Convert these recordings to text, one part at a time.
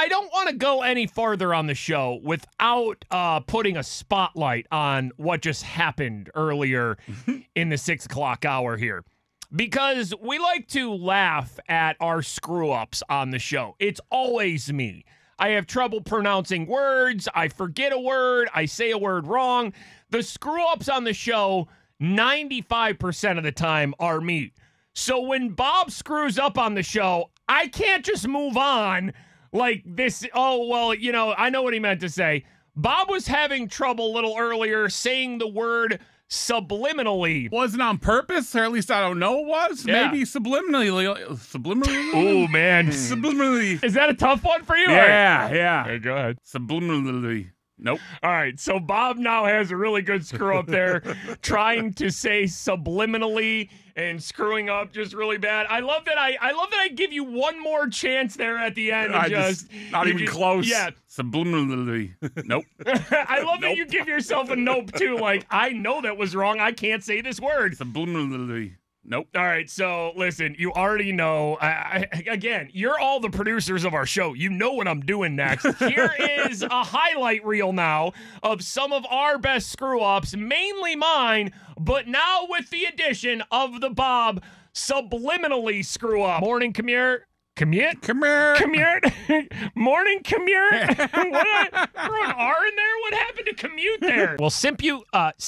I don't want to go any farther on the show without putting a spotlight on what just happened earlier in the 6 o'clock hour here. Because we like to laugh at our screw-ups on the show. It's always me. I have trouble pronouncing words. I forget a word. I say a word wrong. The screw-ups on the show, 95% of the time, are me. So when Bob screws up on the show, I can't just move on like this. Oh, well, you know, I know what he meant to say. Bob was having trouble a little earlier saying the word subliminally. Wasn't on purpose, or at least I don't know it was. Yeah. Maybe subliminally. Subliminally? Oh, man. Subliminally. Is that a tough one for you? Yeah, yeah. Hey, go ahead. Subliminally. Nope. All right, so Bob now has a really good screw up there, trying to say subliminally and screwing up just really bad. I love that I give you one more chance there at the end. Not even close. Yeah. Subliminally. Nope. I love that you give yourself a nope too. Like, I know that was wrong. I can't say this word. Subliminally. Nope. All right, so listen, you already know. Again, you're all the producers of our show. You know what I'm doing next. Here is a highlight reel now of some of our best screw-ups, mainly mine, but now with the addition of the Bob subliminally screw-up. Morning, commute. Commute? Commute. Morning, commute. Throw an R in there? What happened to commute there? Well, simply.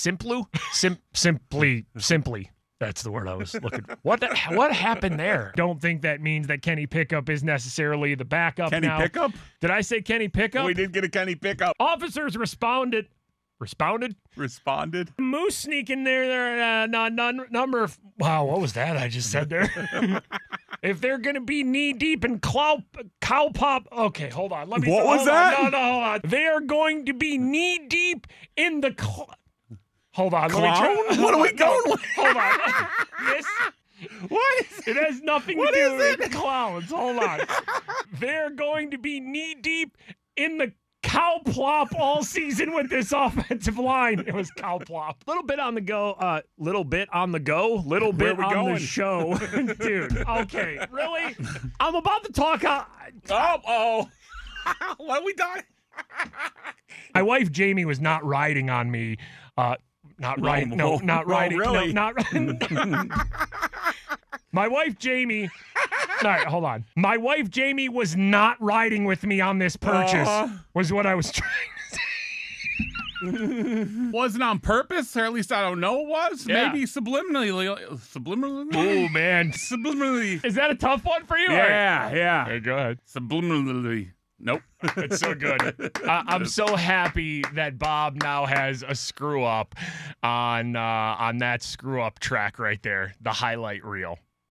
That's the word I was looking for. What happened there? Don't think that means that Kenny Pickup is necessarily the backup Kenny now. Pickup? Did I say Kenny Pickup? We did get a Kenny Pickup. Officers responded. Responded? Moose sneaking there. Number. Wow, what was that I just said there? If they're going to be knee-deep in cow pop. Okay, hold on. What was that? No, hold on. They are going to be knee-deep in the Hold on. Clown? Let me try. What are we going with? Hold on. What is It has nothing to do with clowns. Hold on. They're going to be knee-deep in the cow plop all season with this offensive line. It was cow plop. Little bit on the go. Little bit on the show. Dude, okay. Really? I'm about to talk. Oh. What are we doing? My wife, Jamie, was not riding on me. Not riding. No, not riding. Really? No, not riding. My wife, Jamie. All right, hold on. My wife, Jamie, was not riding with me on this purchase, was what I was trying to say. Wasn't on purpose, or at least I don't know it was. Yeah. Maybe subliminally. Subliminally? Oh, man. Subliminally. Is that a tough one for you? Yeah. Hey, go ahead. Subliminally. Nope. It's so good. I'm so happy that Bob now has a screw up on that screw up track right there, the highlight reel.